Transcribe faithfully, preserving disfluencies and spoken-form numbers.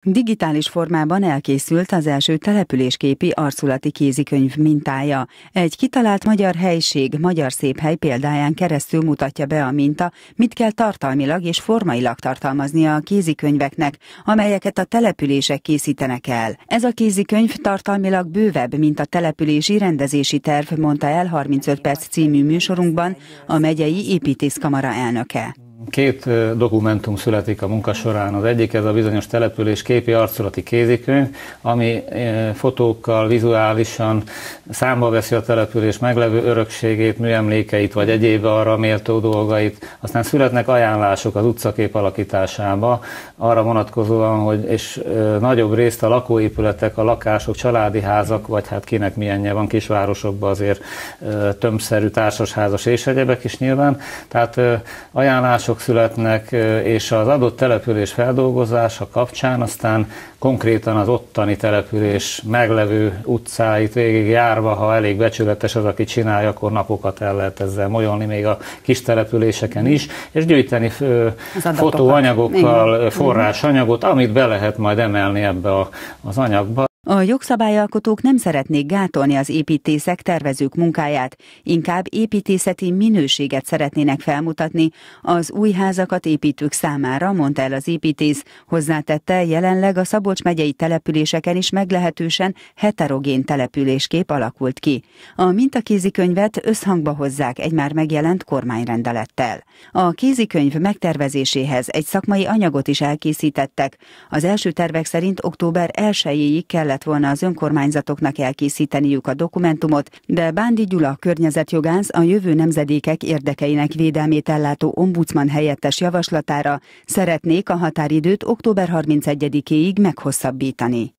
Digitális formában elkészült az első településképi arculati kézikönyv mintája. Egy kitalált magyar helység, magyar szép hely példáján keresztül mutatja be a minta, mit kell tartalmilag és formailag tartalmaznia a kézikönyveknek, amelyeket a települések készítenek el. Ez a kézikönyv tartalmilag bővebb, mint a települési rendezési terv, mondta el harmincöt perc című műsorunkban a megyei építészkamara elnöke. Két dokumentum születik a munka során. Az egyik ez a bizonyos település képi arculati kézikönyv, ami fotókkal, vizuálisan számba veszi a település meglevő örökségét, műemlékeit, vagy egyéb arra méltó dolgait. Aztán születnek ajánlások az utcakép alakításába, arra vonatkozóan, hogy és nagyobb részt a lakóépületek, a lakások, családi házak, vagy hát kinek milyenje van kisvárosokban azért tömbszerű társasházas és egyebek is nyilván. Tehát ajánlások születnek, és az adott település feldolgozása kapcsán aztán konkrétan az ottani település meglevő utcáit végig járva, ha elég becsületes az, aki csinálja, akkor napokat el lehet ezzel molyolni, még a kis településeken is, és gyűjteni fotóanyagokkal, forrásanyagot, amit be lehet majd emelni ebbe a, az anyagba. A jogszabályalkotók nem szeretnék gátolni az építészek, tervezők munkáját, inkább építészeti minőséget szeretnének felmutatni az új házakat építők számára, mondta el az építész, hozzátette, jelenleg a Szabolcs megyei településeken is meglehetősen heterogén településkép alakult ki. A mintakézikönyvet összhangba hozzák egy már megjelent kormányrendelettel. A kézikönyv megtervezéséhez egy szakmai anyagot is elkészítettek. Az első tervek szerint október elsejéig kellett volna az önkormányzatoknak elkészíteniük a dokumentumot, de Bándi Gyula környezetjogász a jövő nemzedékek érdekeinek védelmét ellátó ombudsman helyettes javaslatára szeretnék a határidőt október harmincegyedikéig meghosszabbítani.